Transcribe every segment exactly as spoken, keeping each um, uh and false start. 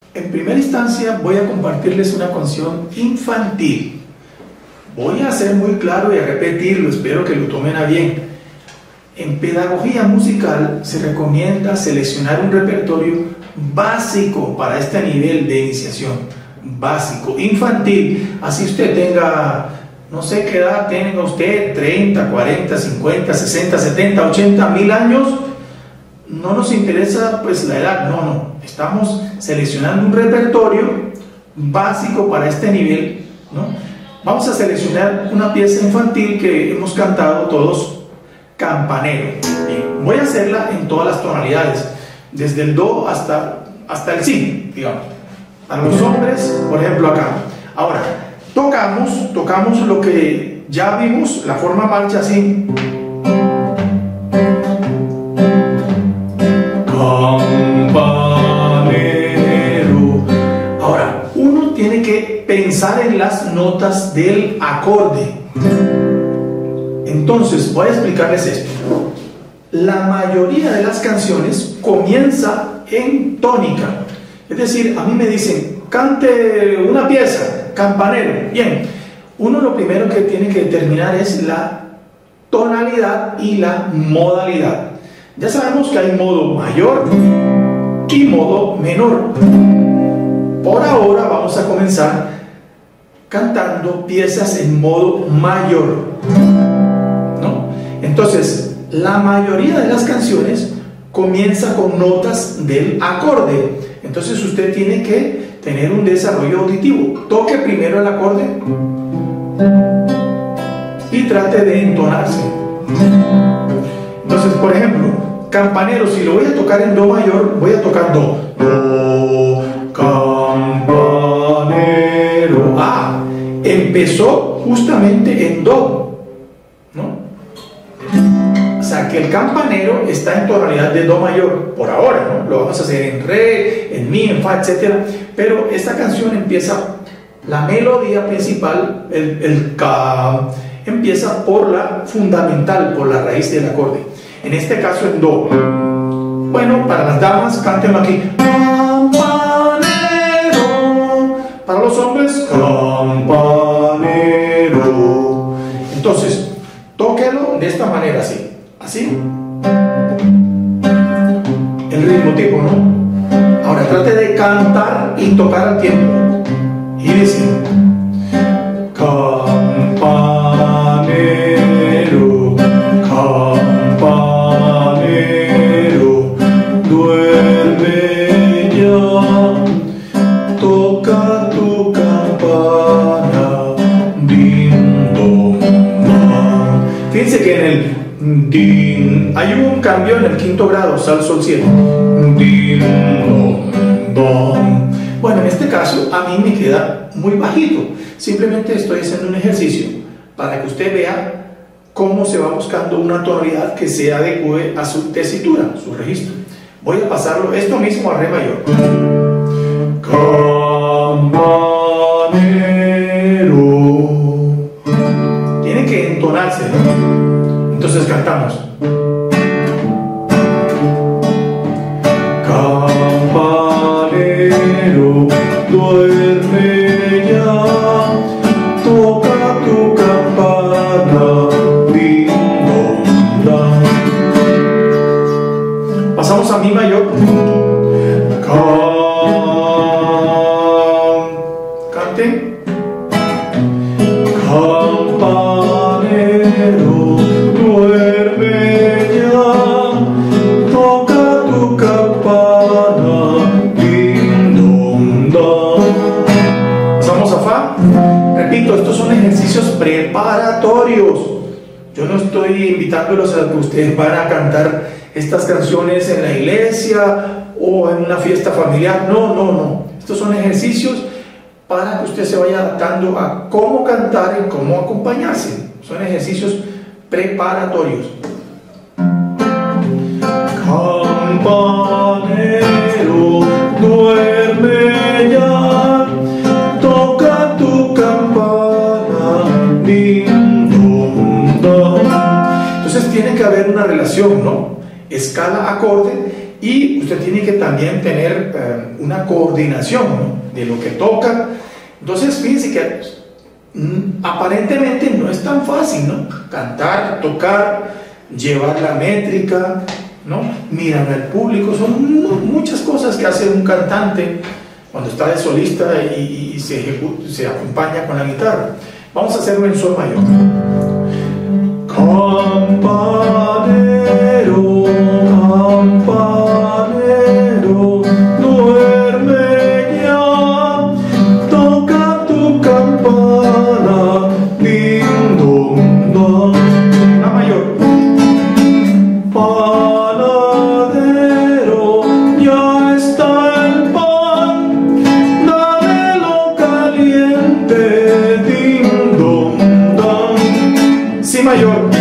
En primera instancia voy a compartirles una canción infantil. Voy a ser muy claro y a repetirlo, espero que lo tomen a bien. En pedagogía musical se recomienda seleccionar un repertorio básico para este nivel de iniciación. Básico, infantil. Así usted tenga, no sé qué edad tenga usted, treinta, cuarenta, cincuenta, sesenta, setenta, ochenta, mil años. No nos interesa pues la edad, no, no. Estamos seleccionando un repertorio básico para este nivel, ¿no? Vamos a seleccionar una pieza infantil que hemos cantado todos, Campanero. Bien, voy a hacerla en todas las tonalidades, desde el do hasta, hasta el si, digamos. Para los hombres, por ejemplo, acá. Ahora, tocamos, tocamos lo que ya vimos, la forma marcha así. Tiene que pensar en las notas del acorde. Entonces voy a explicarles esto. La mayoría de las canciones comienza en tónica, es decir, a mí me dicen cante una pieza, Campanero. Bien, uno lo primero que tiene que determinar es la tonalidad y la modalidad. Ya sabemos que hay modo mayor y modo menor. Por ahora vamos a comenzar cantando piezas en modo mayor, ¿no? Entonces, la mayoría de las canciones comienza con notas del acorde. Entonces usted tiene que tener un desarrollo auditivo. Toque primero el acorde y trate de entonarse. Entonces, por ejemplo, Campanero, si lo voy a tocar en do mayor, voy a tocar do. Do, campanero. Ah, empezó justamente en do, ¿no? O sea que el campanero está en tonalidad de do mayor, por ahora, ¿no? Lo vamos a hacer en re, en mi, en fa, etcétera. Pero esta canción empieza, la melodía principal, el, el ca, empieza por la fundamental, por la raíz del acorde. En este caso en do. Bueno, para las damas, cántenlo aquí. Campanero. Para los hombres, campanero. Entonces, tóquelo de esta manera, así. Así. El ritmo tipo, ¿no? Ahora trate de cantar y tocar al tiempo. Y dice: campanero, campanero, duerme ya, toca tu campana, din, don, don. Fíjense que en el din hay un cambio en el quinto grado, sal, sol, cielo. Din, don, don. Bueno, en este caso a mí me queda muy bajito. Simplemente estoy haciendo un ejercicio para que usted vea cómo se va buscando una tonalidad que se adecue a su tesitura, su registro. Voy a pasarlo esto mismo a re mayor. Campanero. Tiene que entonarse, ¿no? Entonces cantamos. Campanero, duerme ya, toca tu campana, din, don, dan. Pasamos a mi mayor. Cante. Campanero, duerme ya, toca tu campana, din, don, dan. Pasamos a fa. Repito, estos son ejercicios preparatorios. Yo no estoy invitándolos a que ustedes van a cantar estas canciones en la iglesia o en una fiesta familiar. No, no, no. Estos son ejercicios para que usted se vaya adaptando a cómo cantar y cómo acompañarse. Son ejercicios preparatorios. Campanero, duerme ya, toca tu campana, din, don, don. Entonces tiene que haber una relación, ¿no? Escala, acorde, y usted tiene que también tener eh, una coordinación, ¿no?, de lo que toca. Entonces, fíjense que mm, aparentemente no es tan fácil, ¿no? Cantar, tocar, llevar la métrica, ¿no?, mirar al público, son muchas cosas que hace un cantante cuando está de solista y, y se, ejecuta, se acompaña con la guitarra. Vamos a hacerlo en sol mayor. Campanero, campanero, duerme ya, toca tu campana, ding dong dong. La mayor. Panadero, ya está el pan, dámelo caliente, ding dong dong. Si mayor.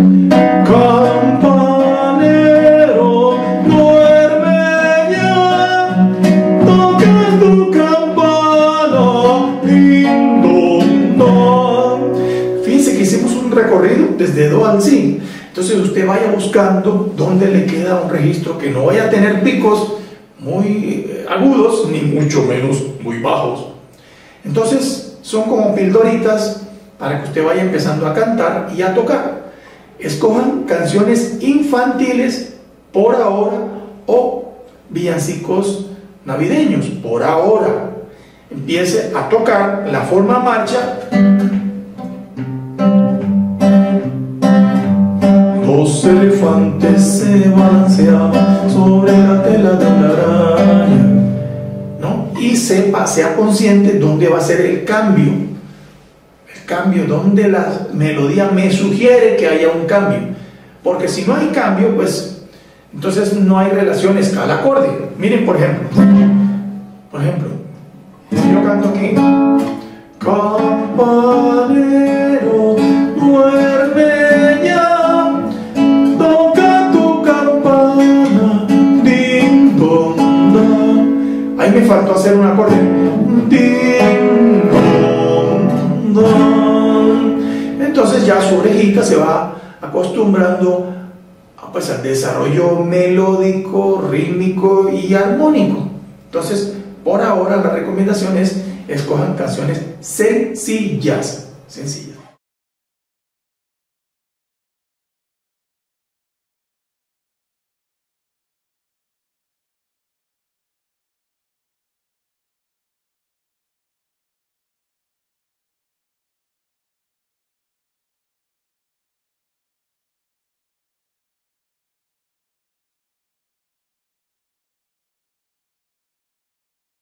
Campanero, duerme ya, toca tu campana, ding dong dong. Fíjense que hicimos un recorrido desde do al si. Entonces usted vaya buscando dónde le queda un registro que no vaya a tener picos muy agudos, ni mucho menos muy bajos. Entonces son como pildoritas para que usted vaya empezando a cantar y a tocar. Escojan canciones infantiles por ahora o villancicos navideños por ahora. Empiece a tocar la forma marcha. Los elefantes se balanceaban sobre la tela de una araña, ¿no? Y sepa, sea consciente dónde va a ser el cambio. El cambio, donde la melodía me sugiere que haya un cambio. Porque si no hay cambio, pues entonces no hay relación escala-acorde. Miren, por ejemplo, por ejemplo, yo canto aquí. Campanero, duerme ya, toca tu campana, ding dong dong. Ahí me faltó hacer un acorde. Ding dong dong. Entonces ya su orejita se va acostumbrando a, pues, al desarrollo melódico, rítmico y armónico. Entonces, por ahora la recomendación es escojan canciones sencillas, sencillas.